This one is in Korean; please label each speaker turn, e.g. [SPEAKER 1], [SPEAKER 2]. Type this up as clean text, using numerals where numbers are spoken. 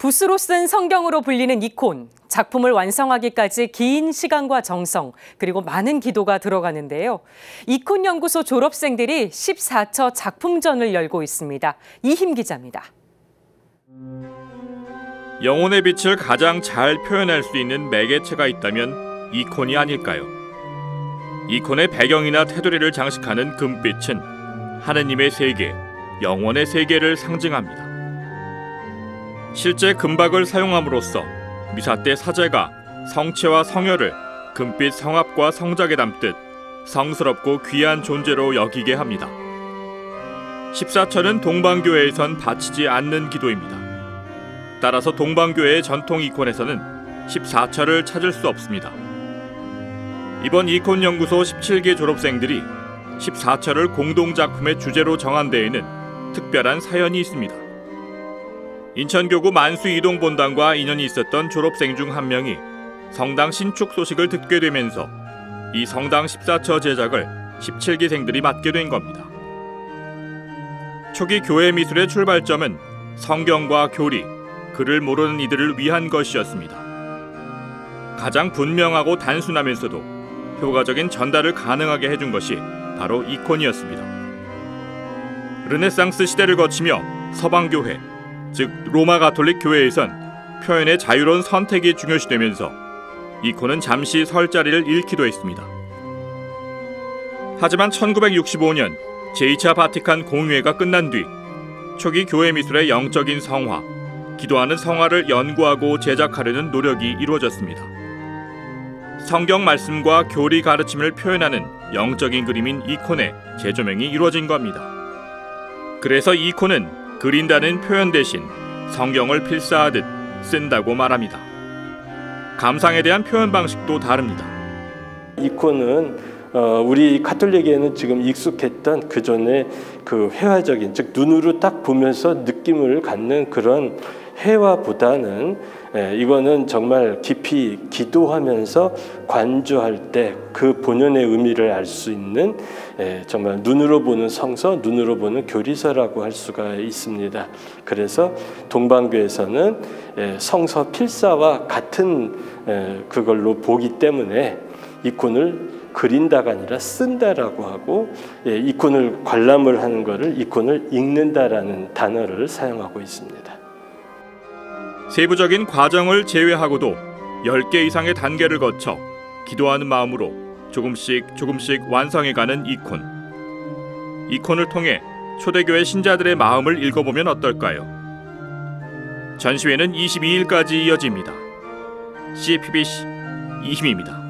[SPEAKER 1] 붓으로 쓴 성경으로 불리는 이콘. 작품을 완성하기까지 긴 시간과 정성, 그리고 많은 기도가 들어가는데요. 이콘 연구소 졸업생들이 14처 작품전을 열고 있습니다. 이힘 기자입니다.
[SPEAKER 2] 영혼의 빛을 가장 잘 표현할 수 있는 매개체가 있다면 이콘이 아닐까요? 이콘의 배경이나 테두리를 장식하는 금빛은 하느님의 세계, 영원의 세계를 상징합니다. 실제 금박을 사용함으로써 미사 때 사제가 성체와 성혈을 금빛 성합과 성작에 담듯 성스럽고 귀한 존재로 여기게 합니다. 14처는 동방교회에선 바치지 않는 기도입니다. 따라서 동방교회의 전통 이콘에서는 14처를 찾을 수 없습니다. 이번 이콘 연구소 17기 졸업생들이 14처를 공동작품의 주제로 정한 데에는 특별한 사연이 있습니다. 인천교구 만수이동본당과 인연이 있었던 졸업생 중 한 명이 성당 신축 소식을 듣게 되면서 이 성당 14처 제작을 17기생들이 맡게 된 겁니다. 초기 교회 미술의 출발점은 성경과 교리, 글을 모르는 이들을 위한 것이었습니다. 가장 분명하고 단순하면서도 효과적인 전달을 가능하게 해준 것이 바로 이콘이었습니다. 르네상스 시대를 거치며 서방교회, 즉 로마 가톨릭 교회에선 표현의 자유로운 선택이 중요시되면서 이콘은 잠시 설 자리를 잃기도 했습니다. 하지만 1965년 제2차 바티칸 공의회가 끝난 뒤 초기 교회 미술의 영적인 성화, 기도하는 성화를 연구하고 제작하려는 노력이 이루어졌습니다. 성경 말씀과 교리 가르침을 표현하는 영적인 그림인 이콘의 재조명이 이루어진 겁니다. 그래서 이콘은 그린다는 표현 대신 성경을 필사하듯 쓴다고 말합니다. 감상에 대한 표현 방식도 다릅니다.
[SPEAKER 3] 이콘은 우리 가톨릭에는 지금 익숙했던 그전에 그 회화적인, 즉 눈으로 딱 보면서 느낌을 갖는 그런 회화보다는 이거는 정말 깊이 기도하면서 관조할 때 그 본연의 의미를 알 수 있는 정말 눈으로 보는 성서, 눈으로 보는 교리서라고 할 수가 있습니다. 그래서 동방교에서는 성서 필사와 같은 그걸로 보기 때문에 이콘을 그린다가 아니라 쓴다라고 하고, 이콘을 관람을 하는 것을 이콘을 읽는다라는 단어를 사용하고 있습니다.
[SPEAKER 2] 세부적인 과정을 제외하고도 10개 이상의 단계를 거쳐 기도하는 마음으로 조금씩 완성해가는 이콘. 이콘을 통해 초대교회 신자들의 마음을 읽어보면 어떨까요? 전시회는 22일까지 이어집니다. CPBC 이힘입니다.